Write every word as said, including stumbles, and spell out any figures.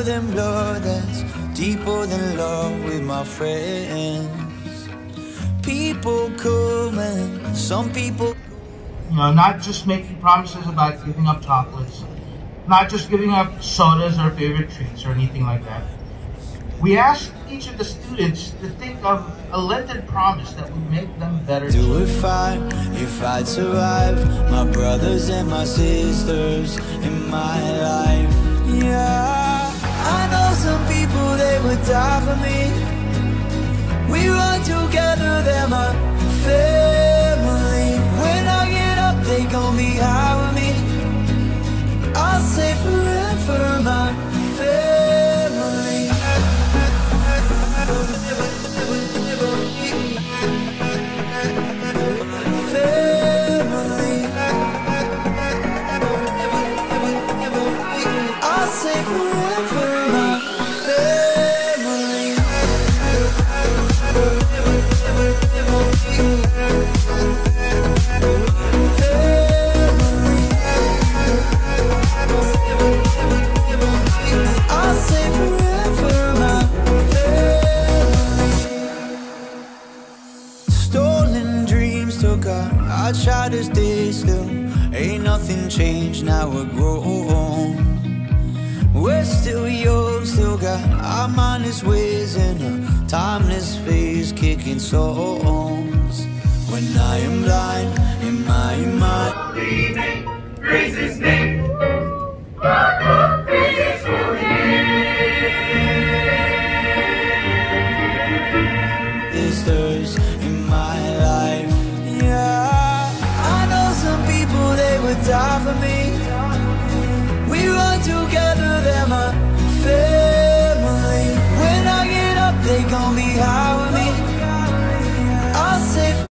than blood, that's deeper than love with my friends. People come and some people, you know, not just making promises about giving up chocolates, not just giving up sodas or favorite treats or anything like that. We asked each of the students to think of a Lenten promise that would make them better. Do it fine if I'd survive, my brothers and my sisters in my life. Yeah, I know some people, they would die for me. We run together, they're my family. When I get up, they gon' be high with me. I'll say forever, my family. I try to stay still, ain't nothing changed, now we're grown. We're still young, still got our mindless ways and a timeless phase, kicking songs. When I am blind, in my mind, holy name, praise His name, praise His holy name. Sisters in my life, yeah. I know some people, they would die for me.